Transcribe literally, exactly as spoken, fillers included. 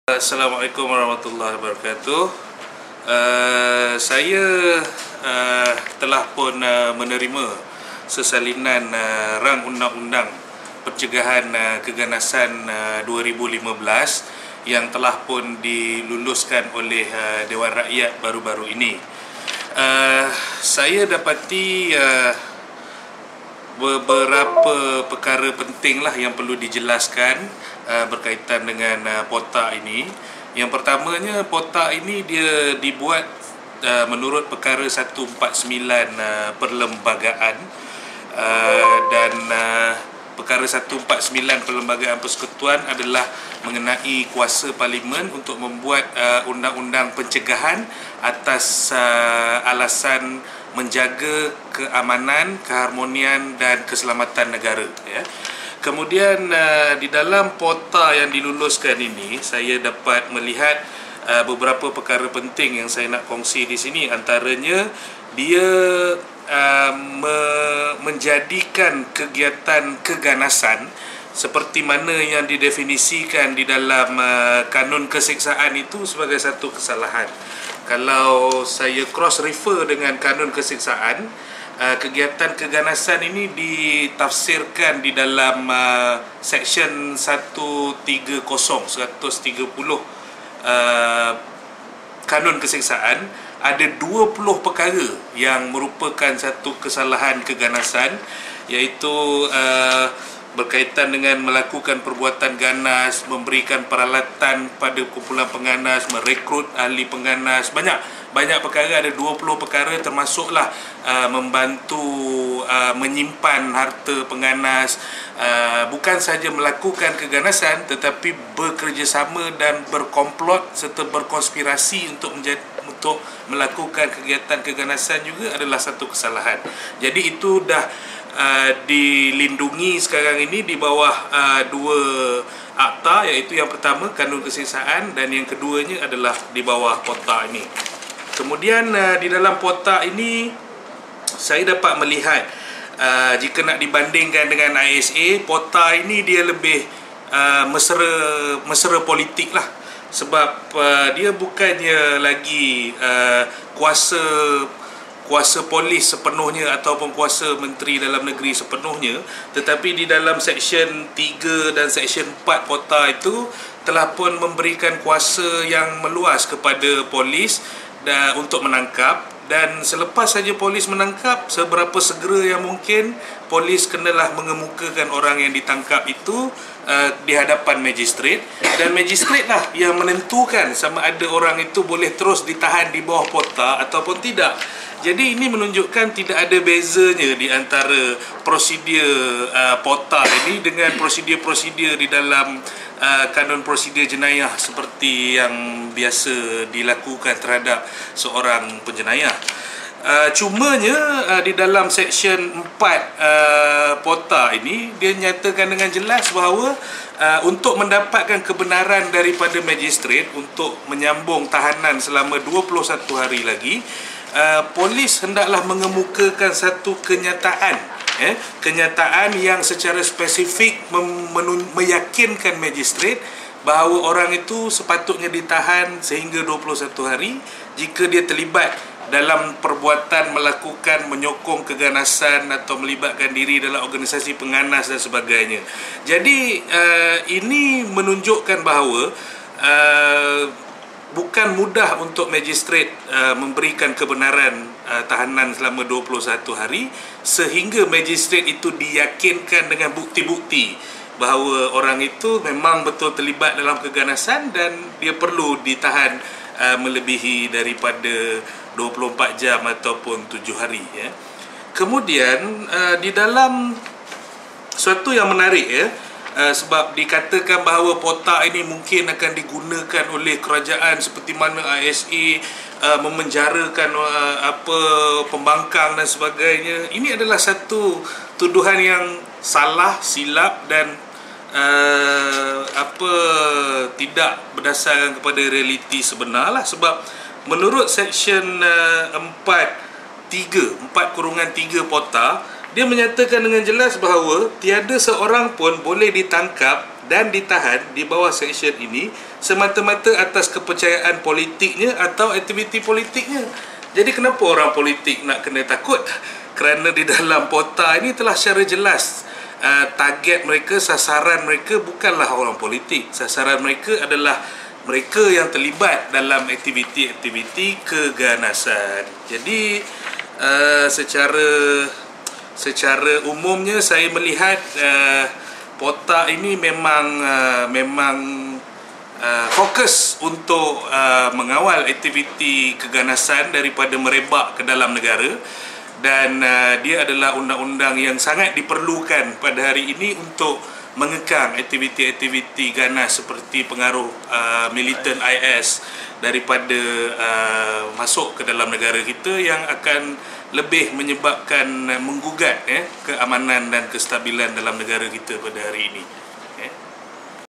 Assalamualaikum warahmatullahi wabarakatuh. Uh, saya uh, telah pun uh, menerima sesalinan uh, rang undang-undang pencegahan uh, keganasan uh, dua ribu lima belas yang telah pun diluluskan oleh uh, Dewan Rakyat baru-baru ini. Uh, saya dapati uh, beberapa perkara penting lah yang perlu dijelaskan uh, berkaitan dengan uh, potak ini. Yang pertamanya, potak ini dia dibuat uh, menurut perkara seratus empat puluh sembilan uh, perlembagaan uh, dan uh, perkara seratus empat puluh sembilan perlembagaan persekutuan adalah mengenai kuasa parlimen untuk membuat uh, undang-undang pencegahan atas uh, alasan menjaga keamanan, keharmonian dan keselamatan negara, ya. Kemudian uh, di dalam pota yang diluluskan ini, saya dapat melihat uh, beberapa perkara penting yang saya nak kongsi di sini. Antaranya, dia uh, me menjadikan kegiatan keganasan seperti mana yang didefinisikan di dalam uh, kanun keseksaan itu sebagai satu kesalahan. Kalau saya cross refer dengan kanun keseksaan, uh, kegiatan keganasan ini ditafsirkan di dalam uh, section seratus tiga puluh seratus tiga puluh uh, kanun keseksaan. Ada dua puluh perkara yang merupakan satu kesalahan keganasan, iaitu uh, berkaitan dengan melakukan perbuatan ganas, memberikan peralatan pada kumpulan penganas, merekrut ahli penganas. Banyak banyak perkara, ada dua puluh perkara, termasuklah uh, membantu uh, menyimpan harta penganas, uh, bukan sahaja melakukan keganasan tetapi bekerjasama dan berkomplot serta berkonspirasi untuk menjadi untuk melakukan kegiatan keganasan juga adalah satu kesalahan. Jadi itu dah Uh, dilindungi sekarang ini di bawah uh, dua akta, iaitu yang pertama kanun keseksaan dan yang keduanya adalah di bawah potak ini. Kemudian uh, di dalam potak ini saya dapat melihat uh, jika nak dibandingkan dengan I S A, potak ini dia lebih uh, mesra mesra politik lah, sebab uh, dia bukannya lagi uh, kuasa kuasa polis sepenuhnya ataupun kuasa menteri dalam negeri sepenuhnya, tetapi di dalam seksyen tiga dan seksyen empat pota itu telah pun memberikan kuasa yang meluas kepada polis dan untuk menangkap, dan selepas saja polis menangkap, seberapa segera yang mungkin polis kenalah mengemukakan orang yang ditangkap itu uh, di hadapan magistrat, dan magistrat lah yang menentukan sama ada orang itu boleh terus ditahan di bawah pota ataupun tidak. Jadi ini menunjukkan tidak ada bezanya di antara prosedur uh, pota ini dengan prosedur-prosedur di dalam uh, kanun prosedur jenayah seperti yang biasa dilakukan terhadap seorang penjenayah. Uh, cumanya uh, di dalam seksyen empat uh, pota ini dia nyatakan dengan jelas bahawa uh, untuk mendapatkan kebenaran daripada magistrat untuk menyambung tahanan selama dua puluh satu hari lagi, Uh, polis hendaklah mengemukakan satu kenyataan, eh, kenyataan yang secara spesifik meyakinkan magistrat bahawa orang itu sepatutnya ditahan sehingga dua puluh satu hari jika dia terlibat dalam perbuatan melakukan menyokong keganasan atau melibatkan diri dalam organisasi penganas dan sebagainya. Jadi uh, ini menunjukkan bahawa uh, bukan mudah untuk magistrat uh, memberikan kebenaran uh, tahanan selama dua puluh satu hari sehingga magistrat itu diyakinkan dengan bukti-bukti bahawa orang itu memang betul terlibat dalam keganasan dan dia perlu ditahan uh, melebihi daripada dua puluh empat jam ataupun tujuh hari, ya. Kemudian uh, di dalam suatu yang menarik, ya, Uh, sebab dikatakan bahawa potak ini mungkin akan digunakan oleh kerajaan seperti mana I S A uh, memenjarakan uh, apa pembangkang dan sebagainya. Ini adalah satu tuduhan yang salah, silap dan uh, apa tidak berdasarkan kepada realiti sebenarlah, sebab menurut seksyen uh, empat kurungan tiga pota, dia menyatakan dengan jelas bahawa tiada seorang pun boleh ditangkap dan ditahan di bawah seksyen ini semata-mata atas kepercayaan politiknya atau aktiviti politiknya. Jadi kenapa orang politik nak kena takut? Kerana di dalam pota ini telah secara jelas uh, target mereka, sasaran mereka bukanlah orang politik. Sasaran mereka adalah mereka yang terlibat dalam aktiviti-aktiviti keganasan. Jadi uh, secara secara umumnya saya melihat uh, pota ini memang uh, memang uh, fokus untuk uh, mengawal aktiviti keganasan daripada merebak ke dalam negara, dan uh, dia adalah undang-undang yang sangat diperlukan pada hari ini untuk mengekang aktiviti-aktiviti ganas seperti pengaruh uh, militan I S daripada uh, masuk ke dalam negara kita, yang akan lebih menyebabkan uh, menggugat eh, keamanan dan kestabilan dalam negara kita pada hari ini.